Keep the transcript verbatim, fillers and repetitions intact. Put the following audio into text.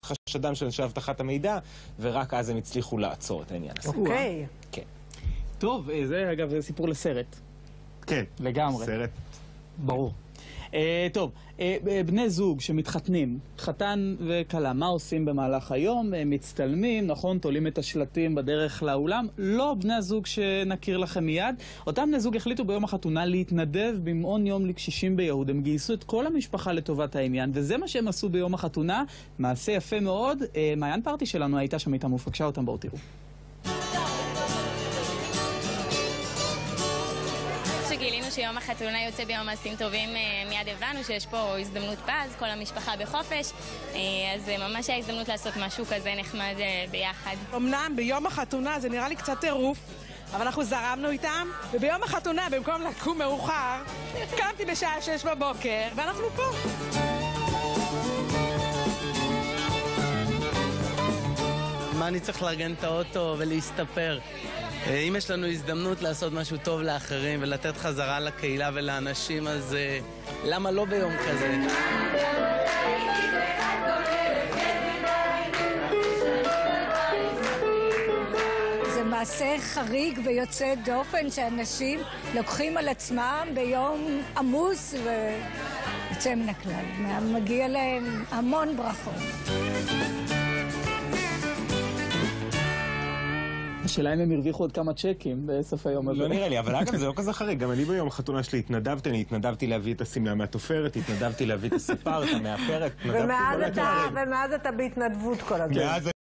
חשדם של אנשי אבטחת המידע, ורק אז הם הצליחו לעצור את העניין הזה. אוקיי. כן. טוב, זה אגב זה סיפור לסרט. כן. לגמרי. סרט. ברור. Uh, טוב, uh, בני זוג שמתחתנים, חתן וכלה, מה עושים במהלך היום? הם מצטלמים, נכון? תולים את השלטים בדרך לאולם. לא בני הזוג שנכיר לכם מיד. אותם בני זוג החליטו ביום החתונה להתנדב במעון יום לקשישים ביהוד. הם גייסו את כל המשפחה לטובת העניין, וזה מה שהם עשו ביום החתונה. מעשה יפה מאוד. Uh, מעיין פרטי שלנו הייתה שם איתם ופגשה אותם, בואו תראו. כשגילינו שיום החתונה יוצא ביום מעשים טובים, מיד הבנו שיש פה הזדמנות פז, כל המשפחה בחופש, אז ממש היה הזדמנות לעשות משהו כזה נחמד ביחד. אמנם ביום החתונה זה נראה לי קצת טירוף, אבל אנחנו זרמנו איתם, וביום החתונה במקום לקום מאוחר, קמתי בשעה שש בבוקר, ואנחנו פה. מה אני צריך לארגן את האוטו ולהסתפר? אם יש לנו הזדמנות לעשות משהו טוב לאחרים ולתת חזרה לקהילה ולאנשים, אז למה לא ביום כזה? זה מעשה חריג ויוצא דופן שאנשים לוקחים על עצמם ביום עמוס ויוצא מן הכלל. מגיע להם המון ברכות. השאלה אם הם הרוויחו עוד כמה צ'קים בסוף היום הזה. לא נראה לי, אבל אגב זה לא כזה חריג. גם אני ביום החתונה שלי התנדבתי, אני התנדבתי להביא את הסמלה מהתופרת, התנדבתי להביא את הספר, את המאפרת. ומאז אתה בהתנדבות כל הזמן.